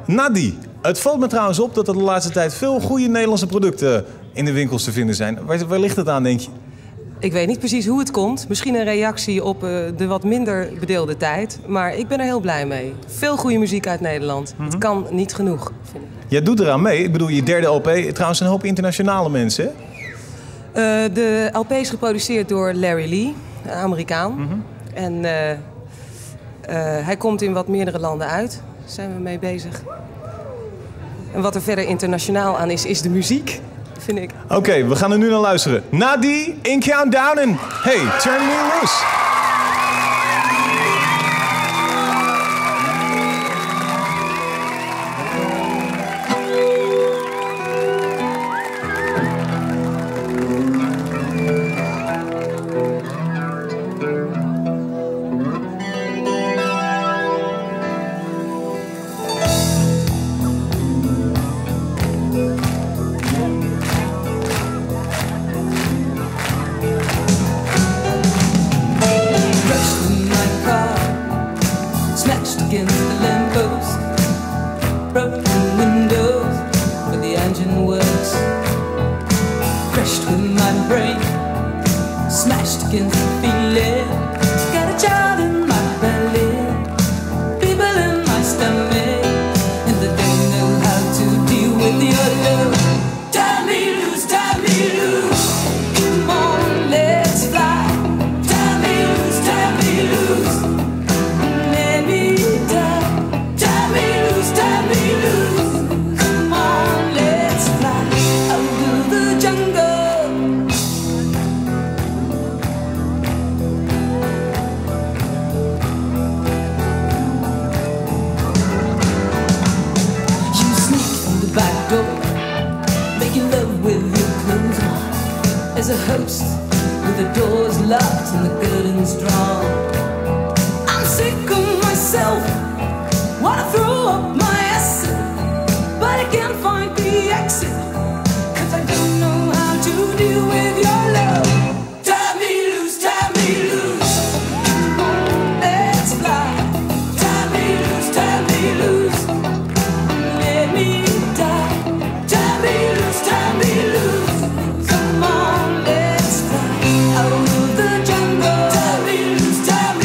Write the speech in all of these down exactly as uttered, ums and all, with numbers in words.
Nadi, het valt me trouwens op dat er de laatste tijd veel goede Nederlandse producten in de winkels te vinden zijn. Waar, waar ligt het aan, denk je? Ik weet niet precies hoe het komt. Misschien een reactie op uh, de wat minder bedeelde tijd. Maar ik ben er heel blij mee. Veel goede muziek uit Nederland. Mm-hmm. Het kan niet genoeg, vind ik. Jij doet eraan mee. Ik bedoel, je derde L P. Trouwens een hoop internationale mensen, hè? Uh, de L P is geproduceerd door Larry Lee, een Amerikaan. Mm-hmm. En uh, uh, hij komt in wat meerdere landen uit. Daar zijn we mee bezig. En wat er verder internationaal aan is, is de muziek, vind ik. Oké, okay, we gaan er nu naar luisteren. Nadi in Countdown en hey, Turn Me Loose. As a host with the doors locked and the curtains drawn. I'm sick of myself, wanna throw up my acid, but I can't find the exit, cause I don't know how to deal with your love. Tie me loose, tie me loose, come on, let's fly. Tie me loose, tie me loose, let me die. Tie me loose, tie me loose, come on. Out of the jungle, tie me loose, tie me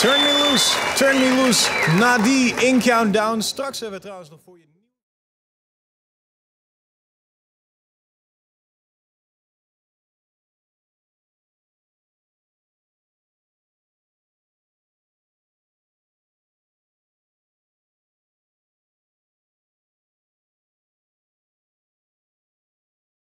Turn me loose, turn me loose. Na die in Countdown. Straks hebben we trouwens nog voor je...